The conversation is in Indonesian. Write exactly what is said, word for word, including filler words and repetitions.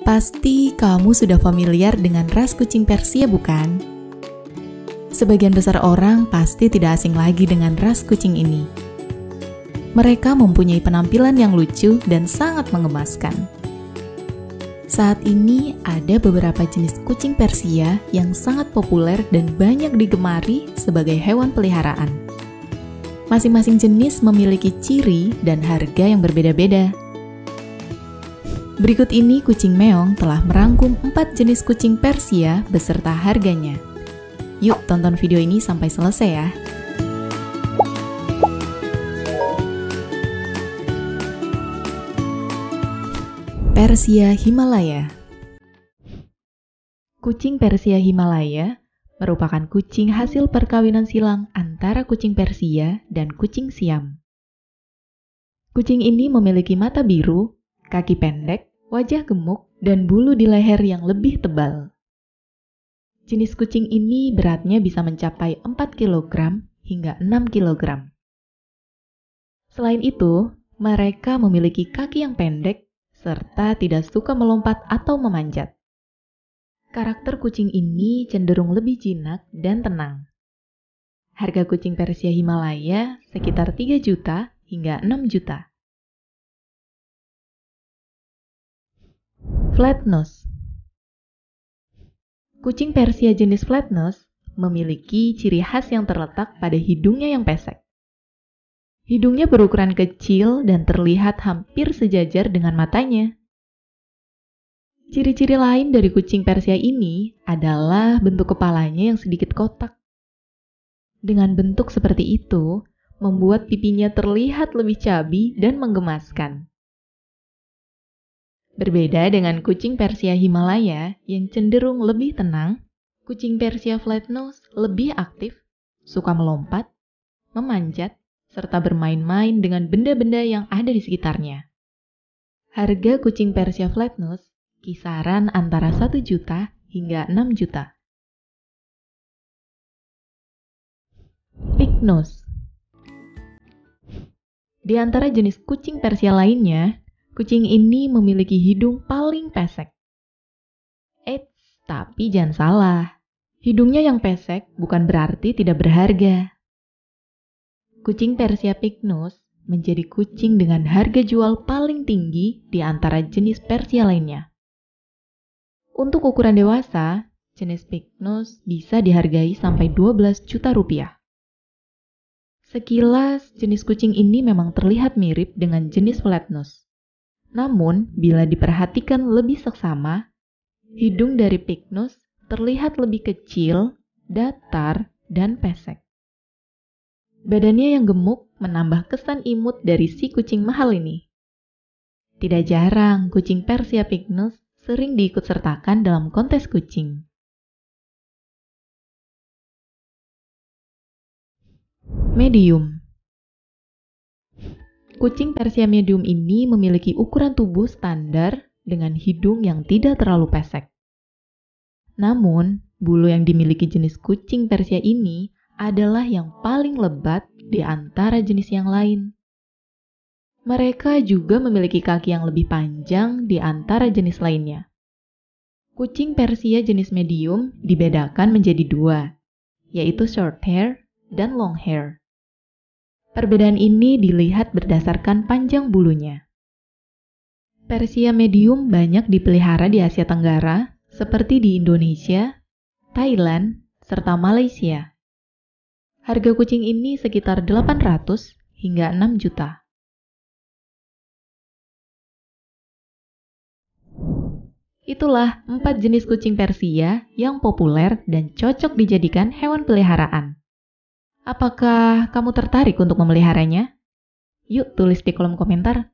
Pasti kamu sudah familiar dengan ras kucing Persia, bukan? Sebagian besar orang pasti tidak asing lagi dengan ras kucing ini. Mereka mempunyai penampilan yang lucu dan sangat menggemaskan. Saat ini ada beberapa jenis kucing Persia yang sangat populer dan banyak digemari sebagai hewan peliharaan. Masing-masing jenis memiliki ciri dan harga yang berbeda-beda. Berikut ini Kucing Meong telah merangkum empat jenis kucing Persia beserta harganya. Yuk tonton video ini sampai selesai ya. Persia Himalaya. Kucing Persia Himalaya merupakan kucing hasil perkawinan silang antara kucing Persia dan kucing Siam. Kucing ini memiliki mata biru, kaki pendek, wajah gemuk, dan bulu di leher yang lebih tebal. Jenis kucing ini beratnya bisa mencapai empat kilogram hingga enam kilogram. Selain itu, mereka memiliki kaki yang pendek serta tidak suka melompat atau memanjat. Karakter kucing ini cenderung lebih jinak dan tenang. Harga kucing Persia Himalaya sekitar tiga juta hingga enam juta. Flat nose. Kucing Persia jenis flat nose memiliki ciri khas yang terletak pada hidungnya yang pesek. Hidungnya berukuran kecil dan terlihat hampir sejajar dengan matanya. Ciri-ciri lain dari kucing Persia ini adalah bentuk kepalanya yang sedikit kotak. Dengan bentuk seperti itu, membuat pipinya terlihat lebih cabi dan menggemaskan. Berbeda dengan kucing Persia Himalaya yang cenderung lebih tenang, kucing Persia flat nose lebih aktif, suka melompat, memanjat, serta bermain-main dengan benda-benda yang ada di sekitarnya. Harga kucing Persia flat nose kisaran antara satu juta hingga enam juta. Pig nose. Di antara jenis kucing Persia lainnya, kucing ini memiliki hidung paling pesek. Eits, tapi jangan salah. Hidungnya yang pesek bukan berarti tidak berharga. Kucing Persia Pig nose menjadi kucing dengan harga jual paling tinggi di antara jenis Persia lainnya. Untuk ukuran dewasa, jenis Pig nose bisa dihargai sampai dua belas juta rupiah. Sekilas, jenis kucing ini memang terlihat mirip dengan jenis flat nose. Namun, bila diperhatikan lebih seksama, hidung dari Pig nose terlihat lebih kecil, datar, dan pesek. Badannya yang gemuk menambah kesan imut dari si kucing mahal ini. Tidak jarang kucing Persia Pig nose sering diikutsertakan dalam kontes kucing. Medium. Kucing Persia medium ini memiliki ukuran tubuh standar dengan hidung yang tidak terlalu pesek. Namun, bulu yang dimiliki jenis kucing Persia ini adalah yang paling lebat di antara jenis yang lain. Mereka juga memiliki kaki yang lebih panjang di antara jenis lainnya. Kucing Persia jenis medium dibedakan menjadi dua, yaitu short hair dan long hair. Perbedaan ini dilihat berdasarkan panjang bulunya. Persia medium banyak dipelihara di Asia Tenggara, seperti di Indonesia, Thailand, serta Malaysia. Harga kucing ini sekitar delapan ratus hingga enam juta. Itulah empat jenis kucing Persia yang populer dan cocok dijadikan hewan peliharaan. Apakah kamu tertarik untuk memeliharanya? Yuk tulis di kolom komentar.